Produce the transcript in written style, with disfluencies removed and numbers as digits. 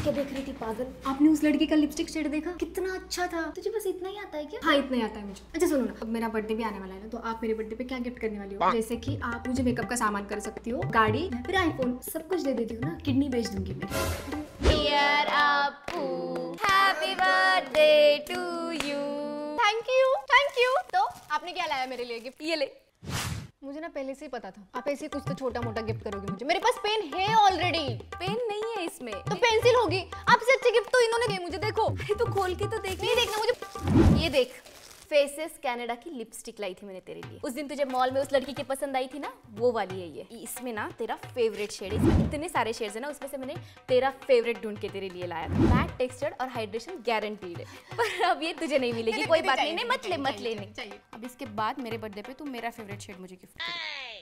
क्या देख रही थी पागल? आपने उस लड़की का लिपस्टिक शेड देखा? कितना अच्छा था। तुझे बस इतना ही आता है क्या? हाँ इतना ही आता है मुझे। अच्छा सुनो ना, अब मेरा बर्थडे भी आने वाला है ना, तो आप मेरे बर्थडे पे क्या गिफ्ट करने वाली हो? जैसे कि आप मुझे मेकअप का सामान कर सकती हो, गाड़ी, फिर आईफोन, सब कुछ दे देती हूँ ना, किडनी बेच दूंगी मैं। Dear Appu, happy birthday to you. Thank you. तो आपने क्या लाया मेरे लिए गिफ्ट? ये ले। मुझे ना पहले से ही पता था आप ऐसे कुछ तो छोटा मोटा गिफ्ट करोगे मुझे। मेरे पास पेन है ऑलरेडी। पेन नहीं है इसमें तो पेंसिल होगी। आपसे अच्छे गिफ्ट तो इन्होंने दिए मुझे। देखो तू खोल के तो देख। नहीं देखना मुझे। ये देख, फेसेस कनाडा की लिपस्टिक लाई थी मैंने तेरे लिए। उस दिन तुझे मॉल में उस लड़की की पसंद आई थी ना, वो वाली है ये। इसमें ना तेरा फेवरेट शेड है। इसमें इतने सारे शेड्स है ना, उसमें से मैंने तेरा फेवरेट ढूंढ के तेरे लिए लाया था। मैट टेक्सचर्ड और हाइड्रेशन गारंटीड है। पर अब ये तुझे नहीं मिलेगी। कोई बात नहीं, मत लेने चाहिए। अब इसके बाद मेरे बर्थडे पे तू मेरा फेवरेट शेड मुझे गिफ्ट कर।